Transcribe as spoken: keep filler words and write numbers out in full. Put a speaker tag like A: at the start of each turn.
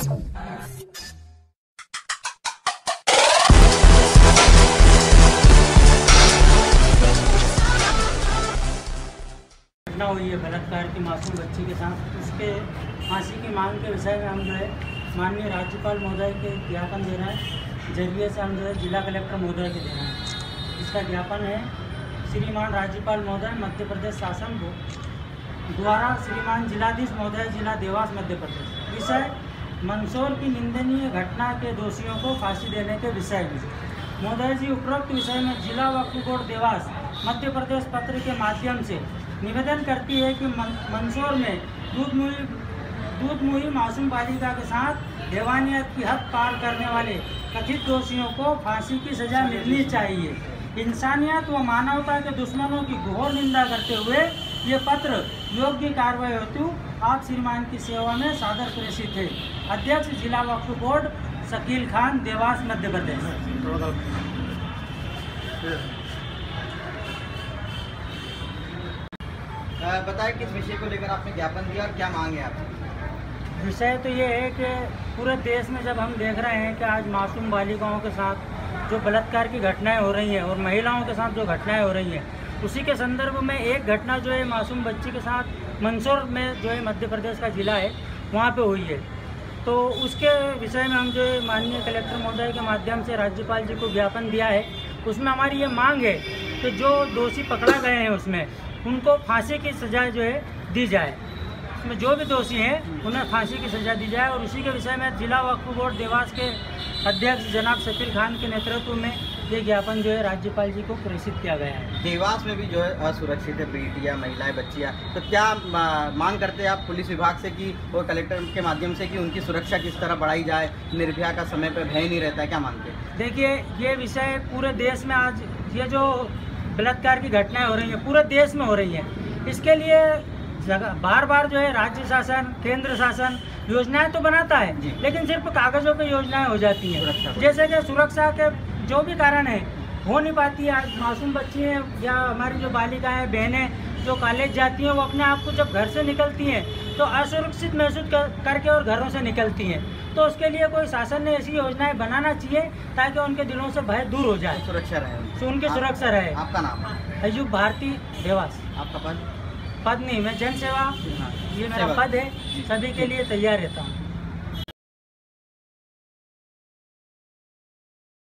A: घटना हुई है बलात्कार की मासूम बच्ची के साथ, उसके फांसी की मांग के विषय में हम जो है माननीय राज्यपाल महोदय के ज्ञापन दे रहे हैं, जरिए से हम जो है जिला कलेक्टर महोदय के दे रहे हैं। इसका ज्ञापन है श्रीमान राज्यपाल महोदय मध्य प्रदेश शासन को द्वारा श्रीमान जिलाधीश महोदय जिला देवास मध्य प्रदेश, विषय मंदसौर की निंदनीय घटना के दोषियों को फांसी देने के विषय में। महोदय जी, उपरोक्त विषय में जिला वक्फ बोर्ड देवास मध्य प्रदेश पत्र के माध्यम से निवेदन करती है कि मंदसौर में दूध मुही दूध मुही मासूम बालिका के साथ हैवानियत की हद पार करने वाले कथित दोषियों को फांसी की सजा मिलनी चाहिए। इंसानियत व मानवता के दुश्मनों की घोर निंदा करते हुए ये पत्र योग्य कार्रवाई हेतु आप श्रीमान की सेवा में सादर प्रेषित है। अध्यक्ष जिला वक्फ बोर्ड शकील खान, देवास मध्य प्रदेश।
B: बताएं किस विषय को लेकर आपने ज्ञापन दिया और क्या मांग है आपकी?
A: विषय तो ये है कि पूरे देश में जब हम देख रहे हैं कि आज मासूम बालिकाओं के साथ जो बलात्कार की घटनाएं हो रही हैं और महिलाओं के साथ जो घटनाएं हो रही हैं, उसी के संदर्भ में एक घटना जो है मासूम बच्ची के साथ मंदसौर में जो है मध्य प्रदेश का जिला है वहाँ पे हुई है। तो उसके विषय में हम जो है माननीय कलेक्टर महोदय के माध्यम से राज्यपाल जी को ज्ञापन दिया है। उसमें हमारी ये मांग है कि जो दोषी पकड़ा गए हैं उसमें उनको फांसी की सजा जो है दी जाए, उसमें जो भी दोषी हैं उन्हें फांसी की सजा दी जाए। और उसी के विषय में जिला वक्फ बोर्ड देवास के अध्यक्ष जनाब शकील खान के नेतृत्व में ये ज्ञापन जो है राज्यपाल जी को प्रेषित किया गया है।
B: देवास में भी जो है असुरक्षित है बेटियाँ, महिलाएं, बच्चियाँ, तो क्या मांग करते हैं आप पुलिस विभाग से कि और कलेक्टर के माध्यम से कि उनकी सुरक्षा किस तरह बढ़ाई जाए? निर्भया का समय पर भय नहीं रहता है, क्या मानते हैं?
A: देखिए, ये विषय पूरे देश में आज ये जो बलात्कार की घटनाएं हो रही हैं पूरे देश में हो रही हैं, इसके लिए जगह बार बार जो है राज्य शासन, केंद्र शासन योजनाएं तो बनाता है, लेकिन सिर्फ कागजों पे योजनाएं हो जाती हैं। जैसे कि सुरक्षा के जो भी कारण है हो नहीं पाती है। आज मासूम बच्ची हैं या हमारी जो बालिकाएं, बहनें जो कॉलेज जाती हैं, वो अपने आप को जब घर से निकलती हैं तो असुरक्षित महसूस कर, करके और घरों से निकलती हैं। तो उसके लिए कोई शासन ने ऐसी योजनाएं बनाना चाहिए ताकि उनके दिलों से भय दूर हो जाए,
B: सुरक्षा रहे,
A: तो उनकी सुरक्षा रहे।
B: आपका नाम?
A: अयूब भारती, देवास।
B: आपका पद?
A: पद नहीं, मैं जन सेवा, ये मेरा पद है, सभी के लिए तैयार रहता हूँ।